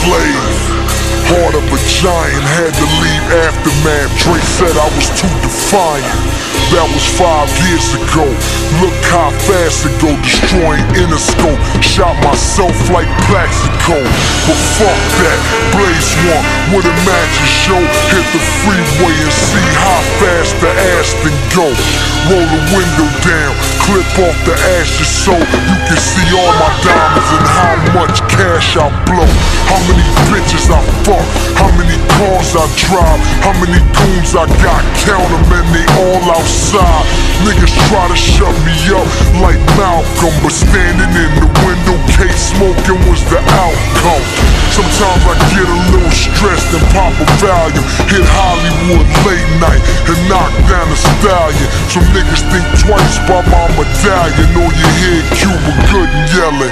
slave. Heart of a giant, had to leave aftermath. Dre said I was too defiant. That was 5 years ago. Look how fast it go, destroying Interscope. Shot myself like Plaxico. But fuck that, Blaze One with a magic show. Hit the freeway and see how fast the Aston go. Roll the window down, clip off the ashes so you can see all my diamonds and how much cash I blow. How many bitches I fuck, how many cars I drive, how many goons I got, count them and they all outside. Niggas try to shut me up like Malcolm, but standing in the window case smoking was the outcome. Sometimes I get a little stressed and pop a Valium, hit Hollywood late night and knock down a stallion. Some niggas think twice by my medallion, or you hear Cuba Gooding yelling.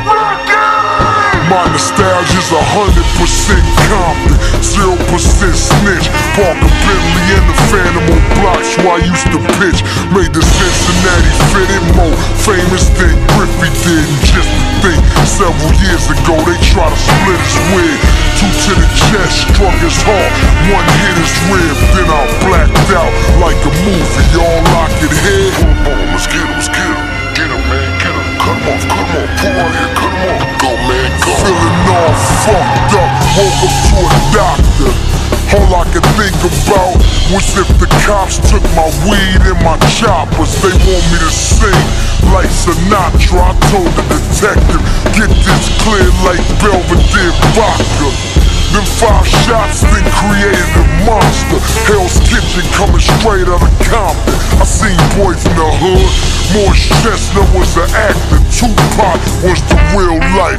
My nostalgia's 100% Compton, 0% snitch. Park a Bentley and the Phantom on blocks where I used to pitch. Made the Cincinnati fit it more famous than Griffey did. And just to think, several years ago they tried to split his wig. 2 to the chest, struck his heart, 1 hit his rib. Then I blacked out like a movie, all I could hear. Let's get him, let's get him. Get him, man, get him. Cut him off, pull on here, cut him off. Go, man, go. Feeling all fucked up, woke up to a doctor. All I could think about was if the cops took my weed and my choppers. They want me to sing like Sinatra. I told the detective, get this clear like Belvedere vodka. Them 5 shots then created a monster. Hell's Kitchen coming straight out of Compton. I seen boys in the hood. Morris Chestnut was an actor, Tupac was the real life.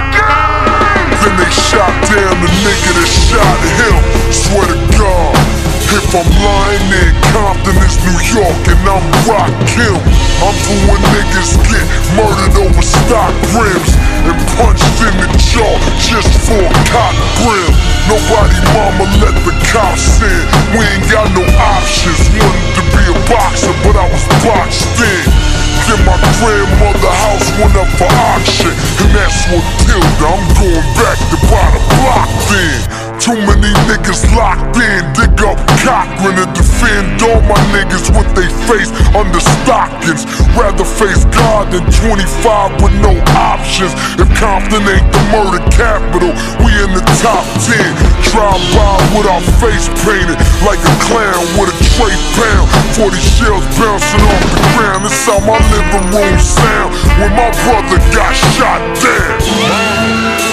Then they shot down the nigga that shot him. Swear to God, if I'm lying there, Compton is New York and I'm Rakim. I'm for when niggas get murdered over stock rims and punched in the jaw just for a cock brim. Nobody mama let the cops in. We ain't got no options. Wanted to be a boxer, but I was boxed in. Then my grandmother house went up for auction, and that's what killed her. I'm going back to buy the block then. Too many niggas locked in, dig up Cochran and defend all my niggas with they face under stockings. Rather face God than 25 with no options. If Compton ain't the murder capital, we in the top 10. Drive by with our face painted like a clown with a tray pound. 40 shells bouncing off the ground. That's how my living room sound when my brother got shot down.